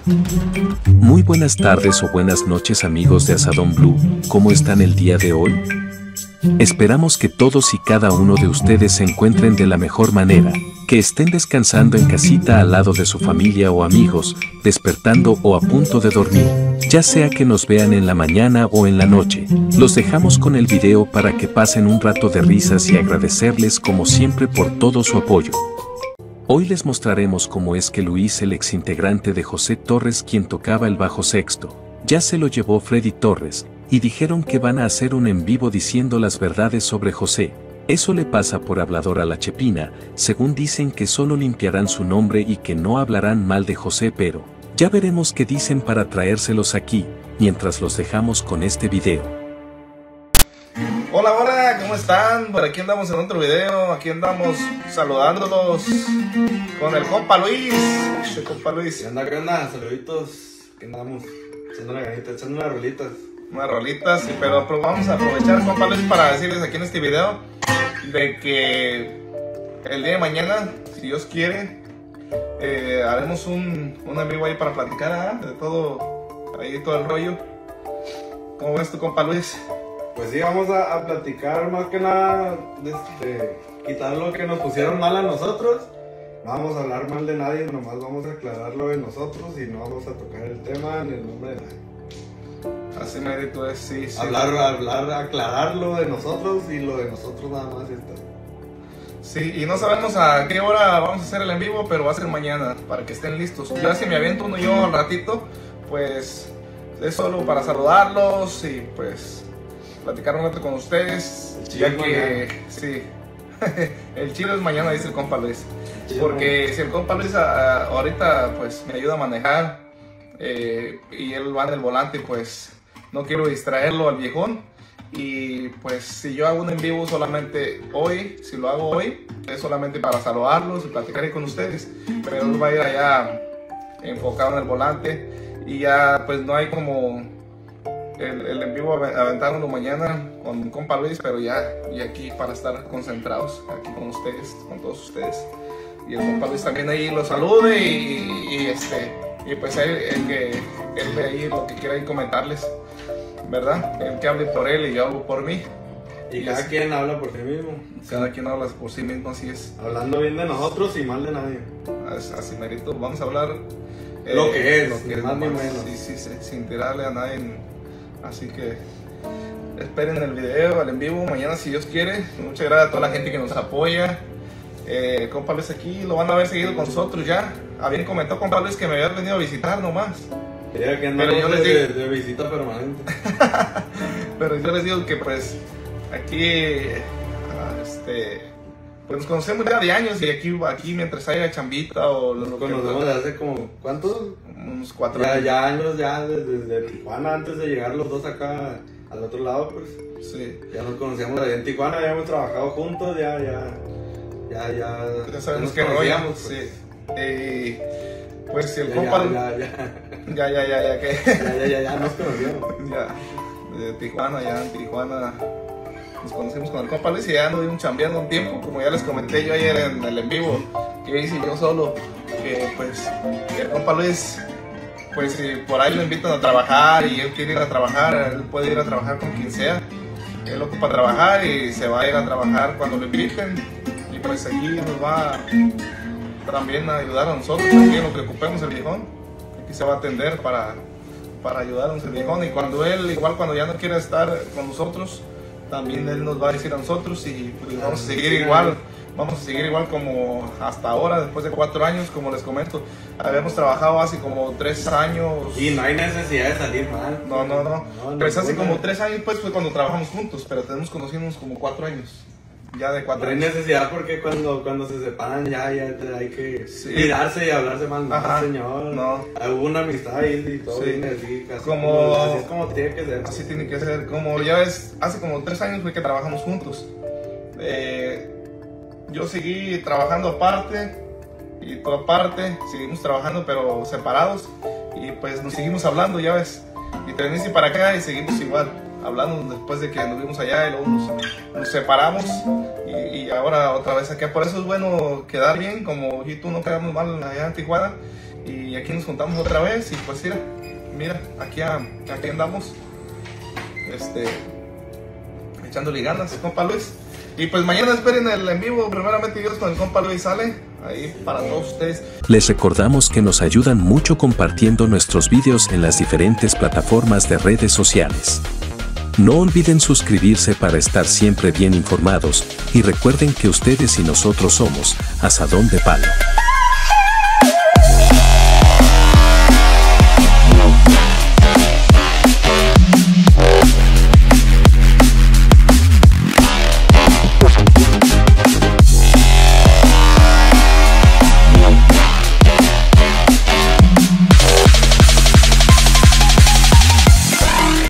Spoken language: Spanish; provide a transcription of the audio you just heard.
Muy buenas tardes o buenas noches amigos de Asadón Blue, ¿cómo están el día de hoy? Esperamos que todos y cada uno de ustedes se encuentren de la mejor manera, que estén descansando en casita al lado de su familia o amigos, despertando o a punto de dormir, ya sea que nos vean en la mañana o en la noche. Los dejamos con el video para que pasen un rato de risas y agradecerles como siempre por todo su apoyo. Hoy les mostraremos cómo es que Luis, el exintegrante de José Torres, quien tocaba el bajo sexto, ya se lo llevó Freddy Torres, y dijeron que van a hacer un en vivo diciendo las verdades sobre José. Eso le pasa por hablador a la Chepina, según dicen que solo limpiarán su nombre y que no hablarán mal de José, pero ya veremos qué dicen para traérselos aquí, mientras los dejamos con este video. Hola, hola, ¿cómo están? Por aquí andamos en otro video, aquí andamos saludándolos con el compa Luis. Compa Luis. ¿Qué onda, qué onda? Saluditos, que andamos echando la ganita, echando unas rolitas. Unas rolitas, sí, pero vamos a aprovechar, compa Luis, para decirles aquí en este video de que el día de mañana, si Dios quiere, haremos un en vivo ahí para platicar de todo, ahí todo el rollo. ¿Cómo ves tu compa Luis? Pues sí, vamos a platicar más que nada, quitar lo que nos pusieron mal a nosotros. No vamos a hablar mal de nadie, nomás vamos a aclarar lo de nosotros y no vamos a tocar el tema en el nombre de nadie. Así mérito es, sí, sí. Aclarar lo de nosotros y lo de nosotros nada más está. Sí, y no sabemos a qué hora vamos a hacer el en vivo, pero va a ser mañana, para que estén listos. Ya si me aviento uno yo al ratito, pues es solo para saludarlos y pues platicar un rato con ustedes, ya que sí, el chile es mañana, dice el compa Luis, porque si el compa Luis ahorita pues me ayuda a manejar y él va en el volante, pues no quiero distraerlo al viejón, y pues si yo hago un en vivo solamente hoy, si lo hago hoy, es solamente para saludarlos y platicar ahí con ustedes, pero él va a ir allá enfocado en el volante y ya pues no hay como el en vivo aventarlo mañana con compa Luis, pero ya y aquí para estar concentrados aquí con ustedes, con todos ustedes, y el compa Luis también ahí los salude y pues él ve ahí lo que quiera ahí comentarles, ¿verdad? El que hable por él y yo hablo por mí. Y cada quien habla por sí mismo. Cada quien habla por sí mismo, así es. Hablando bien de nosotros y mal de nadie. Así merito, vamos a hablar lo que es, más ni menos. Sí, sin tirarle a nadie. Así que esperen el video, el en vivo, mañana si Dios quiere. Muchas gracias a toda la gente que nos apoya. Compa Luis aquí, lo van a ver seguido con nosotros ya. Habían comentado compa Luis que me habían venido a visitar nomás. Quería que andamos de visita permanente. Pero yo les digo que pues aquí pues nos conocemos ya de años y aquí mientras haya chambita o nos conocemos desde hace como, ¿cuántos? Unos 4 años. Ya años, ya desde Tijuana, antes de llegar los dos acá al otro lado, pues. Sí. Ya nos conocíamos allá en Tijuana, ya hemos trabajado juntos, ya sabemos que rollo. Pues. Sí. Pues si el compa ya nos conocíamos. Ya, de Tijuana, ya en Tijuana nos conocimos con el compa Luis y ya anduvimos chambeando un tiempo, como ya les comenté yo ayer en el en vivo que hice yo solo, que pues el compa Luis, pues si por ahí lo invitan a trabajar y él quiere ir a trabajar, él puede ir a trabajar con quien sea, él ocupa trabajar y se va a ir a trabajar cuando lo inviten, y pues aquí nos va también a ayudar a nosotros, aquí en lo que ocupemos el viejón, aquí se va a atender para ayudarnos el viejón, y cuando él, igual cuando ya no quiera estar con nosotros, también él nos va a decir a nosotros y pues vamos a seguir igual como hasta ahora, después de 4 años, como les comento. Habíamos trabajado hace como 3 años. Y no hay necesidad de salir mal. No. Pues hace como 3 años pues fue cuando trabajamos juntos, pero tenemos conociéndonos como 4 años. Ya de 4 años. No hay necesidad porque cuando se separan ya hay que mirarse y hablarse más. Ajá, señor. No. Hubo una amistad ahí y todo. Sí. Así, así es como tiene que ser. Así tiene que ser. Como ya ves, hace como 3 años fue que trabajamos juntos. Yo seguí trabajando aparte y por aparte seguimos trabajando pero separados, y pues nos seguimos hablando, ya ves, y te venís para acá y seguimos igual hablando después de que anduvimos allá y luego nos separamos y ahora otra vez acá. Por eso es bueno quedar bien, como yo y tú no quedamos mal allá en Tijuana, Y aquí nos juntamos otra vez y pues mira, aquí andamos, echándole ganas, compa Luis. Y pues mañana esperen el en vivo, primeramente Dios, con el compa Luis sale, ahí para todos ustedes. Les recordamos que nos ayudan mucho compartiendo nuestros vídeos en las diferentes plataformas de redes sociales. No olviden suscribirse para estar siempre bien informados y recuerden que ustedes y nosotros somos Asadón de Palo.